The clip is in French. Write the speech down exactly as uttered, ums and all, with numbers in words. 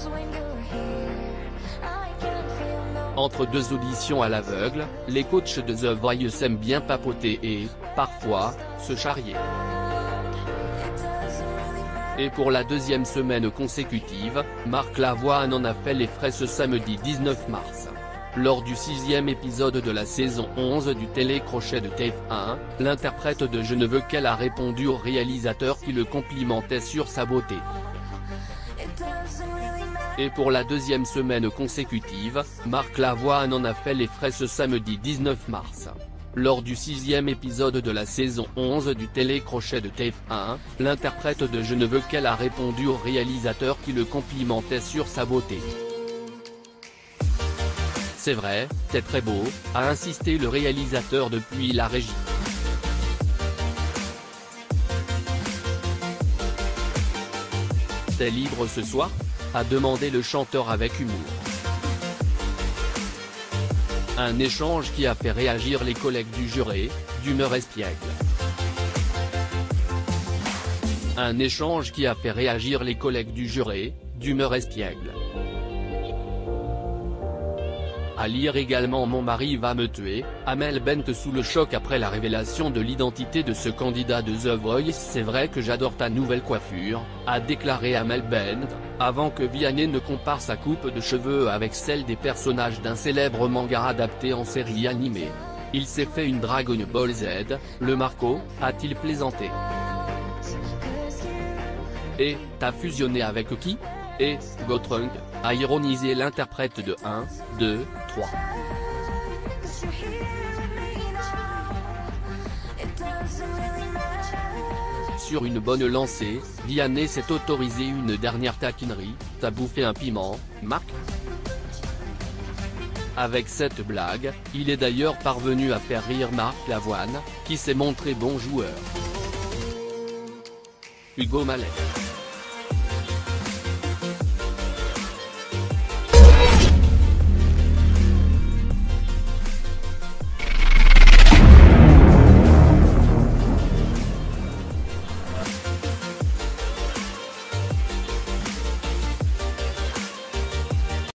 Entre deux auditions à l'aveugle, les coachs de The Voice aiment bien papoter et, parfois, se charrier. Et pour la deuxième semaine consécutive, Marc Lavoine en a fait les frais ce samedi dix-neuf mars. Lors du sixième épisode de la saison onze du télécrochet de T F un, l'interprète de Je ne veux qu'elle a répondu au réalisateur qui le complimentait sur sa beauté. Et pour la deuxième semaine consécutive, Marc Lavoine en a fait les frais ce samedi dix-neuf mars. Lors du sixième épisode de la saison onze du télécrochet de T F un, l'interprète de Je ne veux qu'elle a répondu au réalisateur qui le complimentait sur sa beauté. C'est vrai, t'es très beau, a insisté le réalisateur depuis la régie. T'es libre ce soir ? A demandé le chanteur avec humour. Un échange qui a fait réagir les collègues du jury, d'humeur espiègle. Un échange qui a fait réagir les collègues du jury, d'humeur espiègle. À lire également Mon mari va me tuer, Amel Bent sous le choc après la révélation de l'identité de ce candidat de The Voice. C'est vrai que j'adore ta nouvelle coiffure, a déclaré Amel Bent, avant que Vianney ne compare sa coupe de cheveux avec celle des personnages d'un célèbre manga adapté en série animée. Il s'est fait une Dragon Ball Z, le Marco, a-t-il plaisanté. Et, t'as fusionné avec qui ? Et, Gotrunk, a ironisé l'interprète de un, deux, trois. Sur une bonne lancée, Vianney s'est autorisé une dernière taquinerie, t'as bouffé un piment, Marc ? Avec cette blague, il est d'ailleurs parvenu à faire rire Marc Lavoine, qui s'est montré bon joueur. Hugo Mallet.